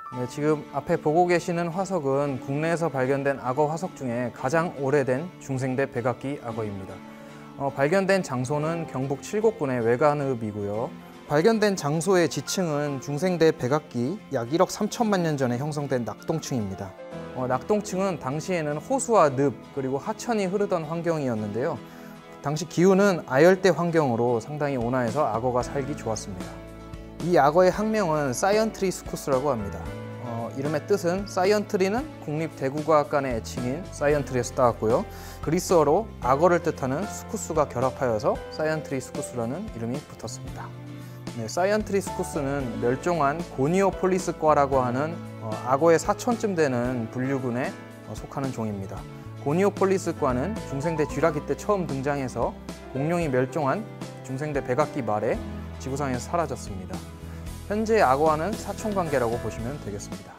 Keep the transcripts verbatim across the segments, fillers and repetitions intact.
네, 지금 앞에 보고 계시는 화석은 국내에서 발견된 악어 화석 중에 가장 오래된 중생대 백악기 악어입니다. 어, 발견된 장소는 경북 칠곡군의 외관읍이고요. 발견된 장소의 지층은 중생대 백악기 약 일억 삼천만 년 전에 형성된 낙동층입니다. 어, 낙동층은 당시에는 호수와 늪 그리고 하천이 흐르던 환경이었는데요. 당시 기후는 아열대 환경으로 상당히 온화해서 악어가 살기 좋았습니다. 이 악어의 학명은 사이언트리스쿠스라고 합니다. 어, 이름의 뜻은 사이언트리는 국립대구과학관의 애칭인 사이언트리에서 따왔고요. 그리스어로 악어를 뜻하는 스쿠스가 결합하여서 사이언트리스쿠스라는 이름이 붙었습니다. 네, 사이언트리스쿠스는 멸종한 고니오폴리스과라고 하는 어, 악어의 사촌쯤 되는 분류군에 어, 속하는 종입니다. 고니오폴리스과는 중생대 쥐라기 때 처음 등장해서 공룡이 멸종한 중생대 백악기 말에 지구상에서 사라졌습니다. 현재 악어와는 사촌관계라고 보시면 되겠습니다.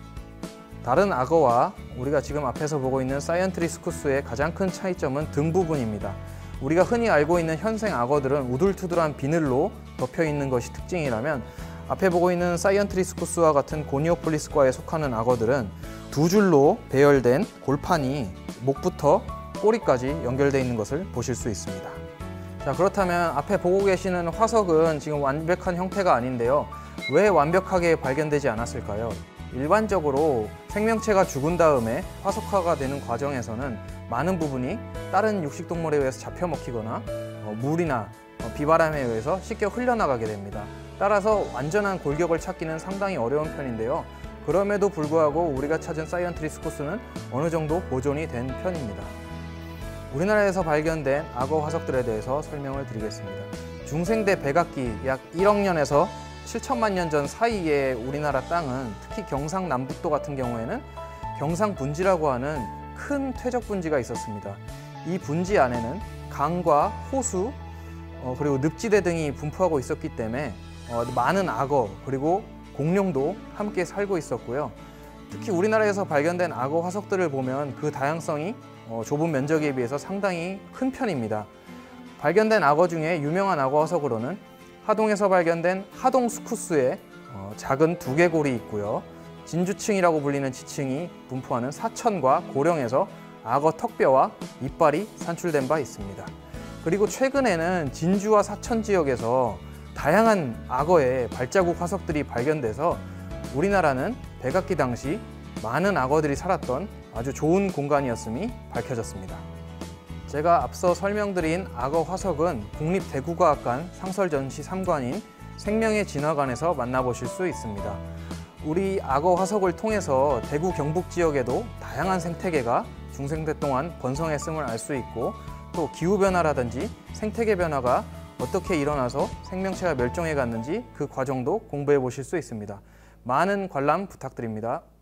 다른 악어와 우리가 지금 앞에서 보고 있는 사이언트리스쿠스의 가장 큰 차이점은 등 부분입니다. 우리가 흔히 알고 있는 현생 악어들은 우둘투둘한 비늘로 덮여 있는 것이 특징이라면 앞에 보고 있는 사이언트리스쿠스와 같은 고니오폴리스과에 속하는 악어들은 두 줄로 배열된 골판이 목부터 꼬리까지 연결되어 있는 것을 보실 수 있습니다. 자, 그렇다면 앞에 보고 계시는 화석은 지금 완벽한 형태가 아닌데요. 왜 완벽하게 발견되지 않았을까요? 일반적으로 생명체가 죽은 다음에 화석화가 되는 과정에서는 많은 부분이 다른 육식동물에 의해서 잡혀먹히거나 어, 물이나 어, 비바람에 의해서 쉽게 흘려나가게 됩니다. 따라서 완전한 골격을 찾기는 상당히 어려운 편인데요. 그럼에도 불구하고 우리가 찾은 사이언트리스쿠스는 어느 정도 보존이 된 편입니다. 우리나라에서 발견된 악어 화석들에 대해서 설명을 드리겠습니다. 중생대 백악기 약 일억 년에서 칠천만 년 전 사이에 우리나라 땅은 특히 경상남북도 같은 경우에는 경상분지라고 하는 큰 퇴적 분지가 있었습니다. 이 분지 안에는 강과 호수 어, 그리고 늪지대 등이 분포하고 있었기 때문에 어, 많은 악어 그리고 공룡도 함께 살고 있었고요. 특히 우리나라에서 발견된 악어 화석들을 보면 그 다양성이 어, 좁은 면적에 비해서 상당히 큰 편입니다. 발견된 악어 중에 유명한 악어 화석으로는 하동에서 발견된 하동스쿠스에 어, 작은 두개골이 있고요. 진주층이라고 불리는 지층이 분포하는 사천과 고령에서 악어 턱뼈와 이빨이 산출된 바 있습니다. 그리고 최근에는 진주와 사천 지역에서 다양한 악어의 발자국 화석들이 발견돼서 우리나라는 백악기 당시 많은 악어들이 살았던 아주 좋은 공간이었음이 밝혀졌습니다. 제가 앞서 설명드린 악어 화석은 국립대구과학관 상설전시 삼 관인 생명의 진화관에서 만나보실 수 있습니다. 우리 악어 화석을 통해서 대구 경북 지역에도 다양한 생태계가 중생대 동안 번성했음을 알 수 있고 또 기후변화라든지 생태계 변화가 어떻게 일어나서 생명체가 멸종해 갔는지 그 과정도 공부해 보실 수 있습니다. 많은 관람 부탁드립니다.